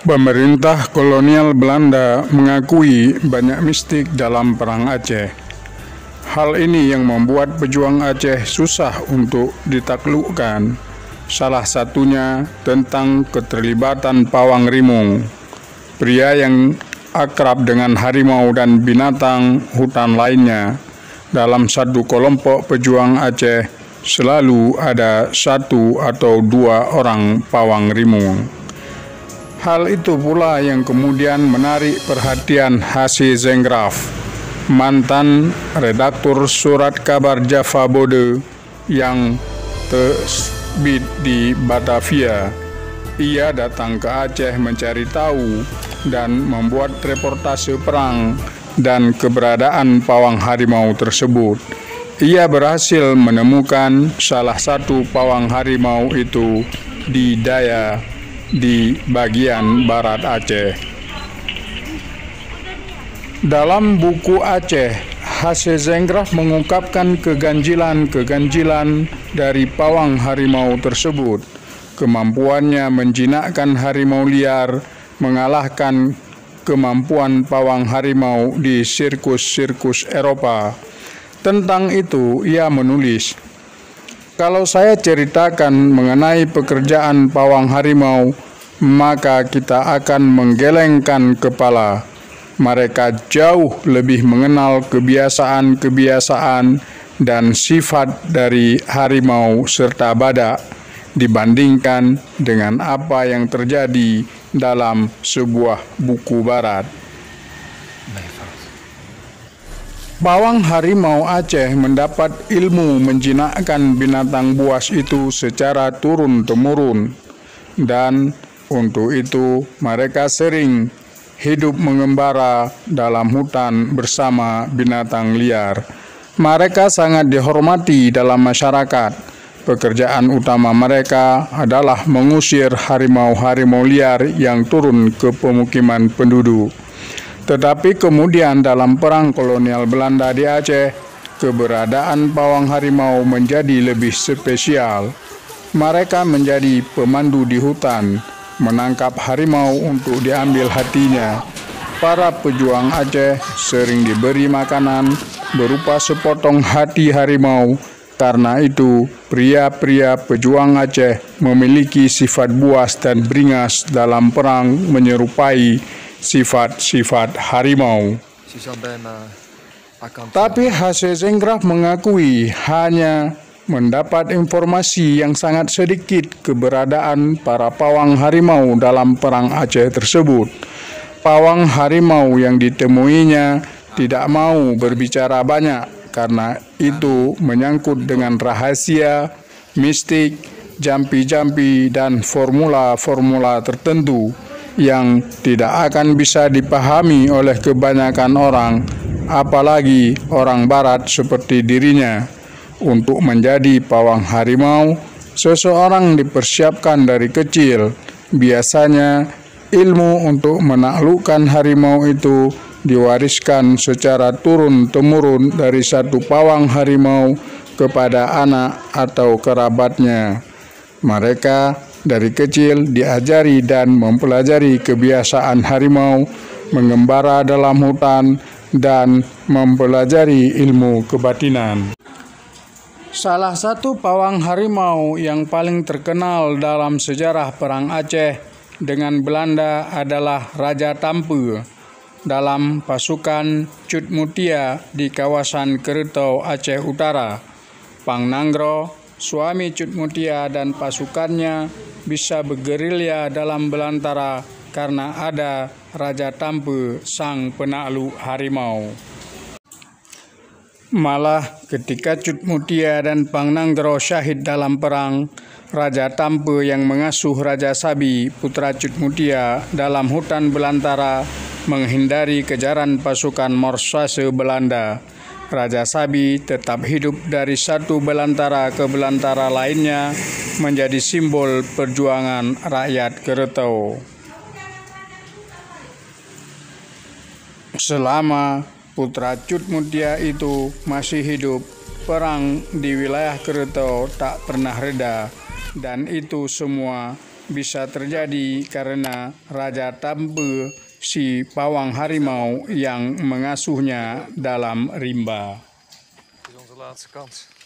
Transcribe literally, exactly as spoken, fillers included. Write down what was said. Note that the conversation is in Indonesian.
Pemerintah kolonial Belanda mengakui banyak mistik dalam Perang Aceh. Hal ini yang membuat pejuang Aceh susah untuk ditaklukkan. Salah satunya tentang keterlibatan Pawang Rimong, pria yang akrab dengan harimau dan binatang hutan lainnya. Dalam satu kelompok pejuang Aceh selalu ada satu atau dua orang Pawang Rimong. Hal itu pula yang kemudian menarik perhatian Hasse Zengraf, mantan redaktur surat kabar Java Bode yang terbit di Batavia. Ia datang ke Aceh mencari tahu dan membuat reportase perang dan keberadaan pawang harimau tersebut. Ia berhasil menemukan salah satu pawang harimau itu di Daya di bagian barat Aceh. Dalam buku Aceh, Hasse Zengraf mengungkapkan keganjilan-keganjilan dari pawang harimau tersebut. Kemampuannya menjinakkan harimau liar mengalahkan kemampuan pawang harimau di sirkus-sirkus Eropa. Tentang itu, ia menulis, "Kalau saya ceritakan mengenai pekerjaan pawang harimau, maka kita akan menggelengkan kepala. Mereka jauh lebih mengenal kebiasaan-kebiasaan dan sifat dari harimau serta badak dibandingkan dengan apa yang terjadi dalam sebuah buku barat." Pawang harimau Aceh mendapat ilmu menjinakkan binatang buas itu secara turun-temurun, dan untuk itu mereka sering hidup mengembara dalam hutan bersama binatang liar. Mereka sangat dihormati dalam masyarakat. Pekerjaan utama mereka adalah mengusir harimau-harimau liar yang turun ke pemukiman penduduk. Tetapi kemudian dalam perang kolonial Belanda di Aceh, keberadaan pawang harimau menjadi lebih spesial. Mereka menjadi pemandu di hutan, menangkap harimau untuk diambil hatinya. Para pejuang Aceh sering diberi makanan berupa sepotong hati harimau. Karena itu, pria-pria pejuang Aceh memiliki sifat buas dan beringas dalam perang menyerupai sifat-sifat harimau. Tapi Hasse Zengraf mengakui hanya mendapat informasi yang sangat sedikit keberadaan para pawang harimau dalam perang Aceh tersebut. Pawang harimau yang ditemuinya tidak mau berbicara banyak karena itu menyangkut dengan rahasia, mistik, jampi-jampi, dan formula-formula tertentu yang tidak akan bisa dipahami oleh kebanyakan orang, apalagi orang barat seperti dirinya. Untuk menjadi pawang harimau, seseorang dipersiapkan dari kecil. Biasanya, ilmu untuk menaklukkan harimau itu diwariskan secara turun-temurun dari satu pawang harimau kepada anak atau kerabatnya. Mereka dari kecil diajari dan mempelajari kebiasaan harimau, mengembara dalam hutan, dan mempelajari ilmu kebatinan. Salah satu pawang harimau yang paling terkenal dalam sejarah Perang Aceh dengan Belanda adalah Raja Tampu dalam pasukan Cut Mutia di kawasan Keretau, Aceh Utara. Pang Nanggro, suami Cut Mutia, dan pasukannya bisa bergerilya dalam belantara karena ada Raja Tampu, sang penakluk harimau. Malah ketika Cut Mutia dan Pang Nanggro syahid dalam perang, Raja Tampu yang mengasuh Raja Sabi, putra Cut Mutia, dalam hutan belantara menghindari kejaran pasukan Morsuase Belanda. Raja Sabi tetap hidup dari satu belantara ke belantara lainnya, menjadi simbol perjuangan rakyat Keretau. Selama putra Cut Mutia itu masih hidup, perang di wilayah Keretau tak pernah reda, dan itu semua bisa terjadi karena Raja Tampe, si pawang harimau yang mengasuhnya dalam rimba. Dit is onze laatste kans.